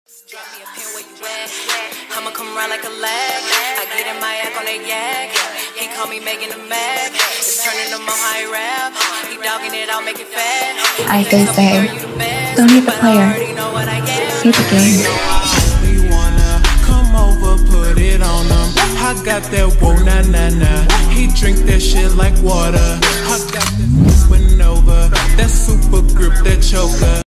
Drop me a pin where you at. I'ma come around like a lag. I get in my act on that yak. He call me making a mag. It's turning him on high rap. He dogging it, I'll make it fat. I say, don't hate the player, hate the game. We wanna come over, put it on him. I got that whoa na na na. He drink that shit like water. I got that supernova, that super grip, that choker.